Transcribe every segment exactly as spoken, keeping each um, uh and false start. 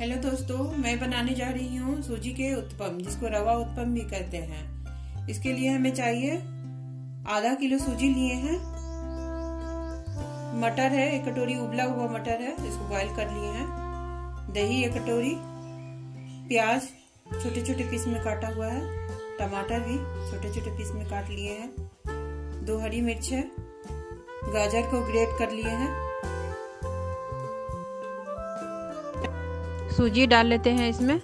Hello दोस्तों, मैं बनाने जा रही हूँ सूजी के उत्पम, जिसको रवा उत्पम भी कहते हैं। इसके लिए हमें चाहिए आधा किलो सूजी लिए हैं, मटर है एक कटोरी, उबला हुआ मटर है, इसको बॉईल कर लिए हैं, दही एक कटोरी, प्याज छोटे छोटे पीस में काटा हुआ है, टमाटर भी छोटे छोटे पीस में काट लिए हैं, दो हरी मिर्च है, गाजर को ग्रेट कर लिए हैं। सूजी डाल लेते हैं इसमें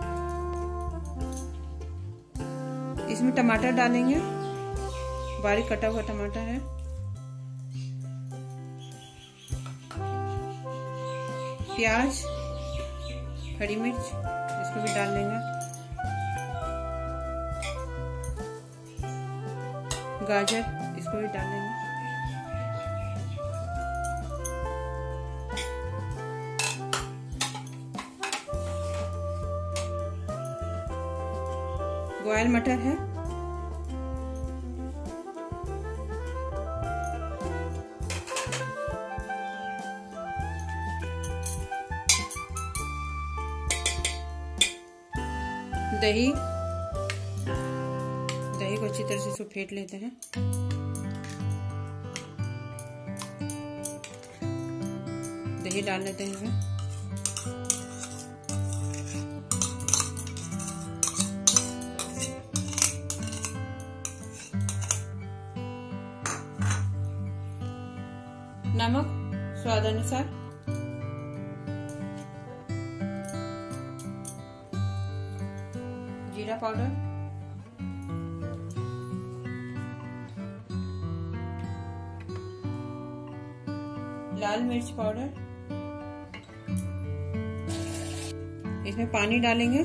इसमें टमाटर डालेंगे, बारीक कटा हुआ टमाटर है, प्याज, हरी मिर्च इसको भी डाल लेंगे, गाजर इसको भी डाल लेंगे, बॉयल मटर है, दही दही को अच्छी तरह से इसको फेंट लेते हैं, दही डाल लेते हैं इसमें, नमक स्वाद अनुसार, जीरा पाउडर, लाल मिर्च पाउडर, इसमें पानी डालेंगे,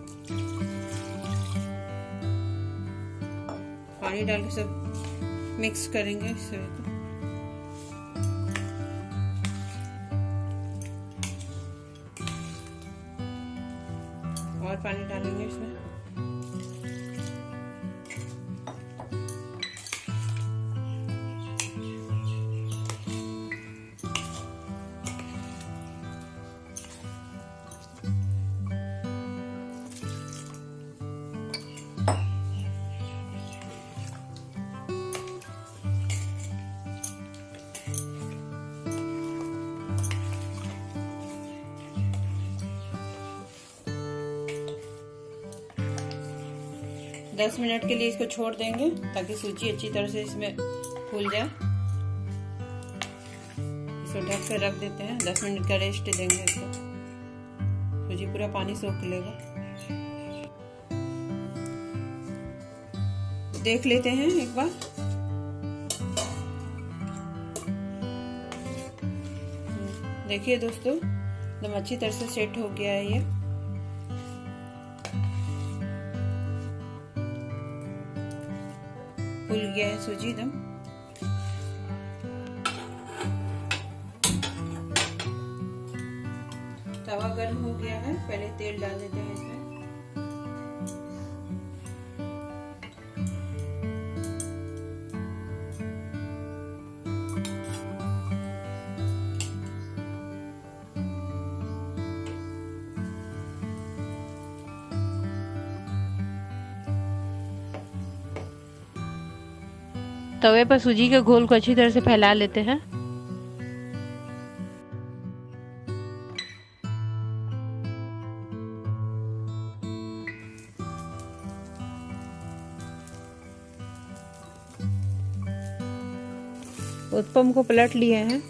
पानी डाल के सब मिक्स करेंगे सभी को। और पानी डालेंगे इसमें, दस मिनट के लिए इसको छोड़ देंगे ताकि सूजी अच्छी तरह से इसमें फूल जाए। इसको ढक कर रख देते हैं, दस मिनट का रेस्ट देंगे इसको, सूजी पूरा पानी सोख लेगा। देख लेते हैं एक बार, देखिए दोस्तों एकदम अच्छी तरह से सेट हो गया है ये। फूल गया है सूजी एकदम। तवा गर्म हो गया है, पहले तेल डाल देते हैं इसमें, तवे पर सूजी के घोल को अच्छी तरह से फैला लेते हैं। उत्पम को पलट लिए हैं,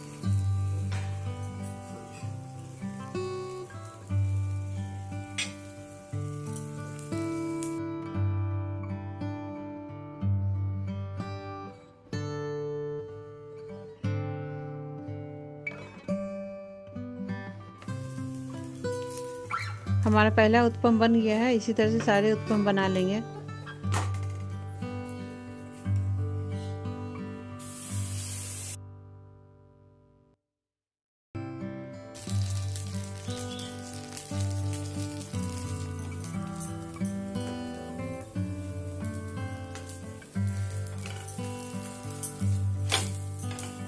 हमारा पहला उत्पम बन गया है। इसी तरह से सारे उत्पम बना लेंगे।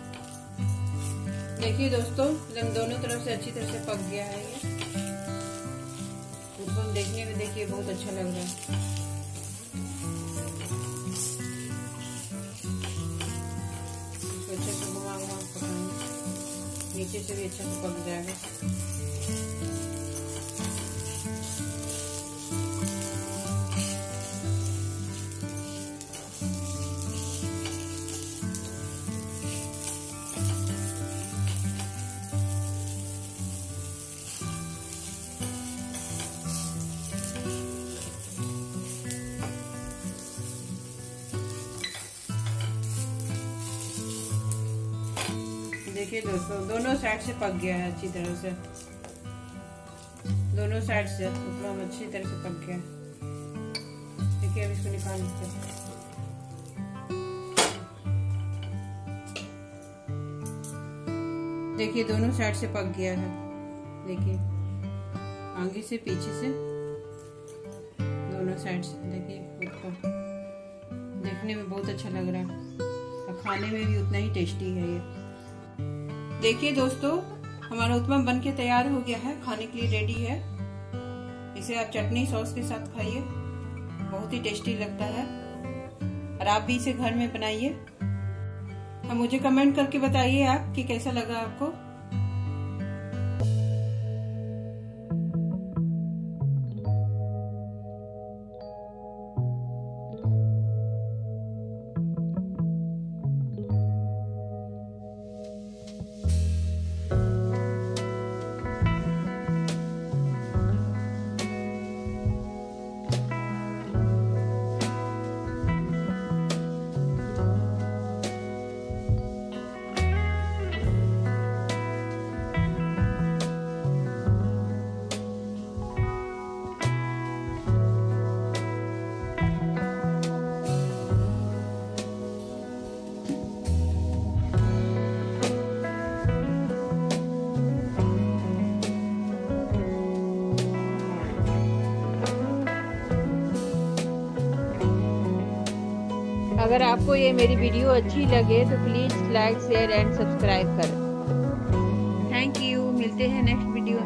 देखिए दोस्तों, एकदम दोनों तरफ से अच्छी तरह से पक गया है ये। उत्पम देखने में देखिए बहुत अच्छा लग रहा है। इसको अच्छे से घुमा घुमा पकाएंगे, नीचे से भी अच्छे से पक जाएगा। देखिए दोस्तों, दोनों साइड से पक गया है अच्छी तरह से, दोनों साइड से उत्पम अच्छी तरह से पक गया है। देखिए अब इसको निकाल लेते हैं। देखिए दोनों साइड से पक गया है। देखिए आगे से पीछे से दोनों साइड से। देखिए उत्पम देखने में बहुत अच्छा लग रहा है और खाने में भी उतना ही टेस्टी है ये। देखिए दोस्तों, हमारा उत्पम बन के तैयार हो गया है, खाने के लिए रेडी है। इसे आप चटनी सॉस के साथ खाइए, बहुत ही टेस्टी लगता है और आप भी इसे घर में बनाइए। अब मुझे कमेंट करके बताइए आप कि कैसा लगा आपको। अगर आपको ये मेरी वीडियो अच्छी लगे तो please like share and subscribe करें। Thank you. मिलते हैं नेक्स्ट वीडियो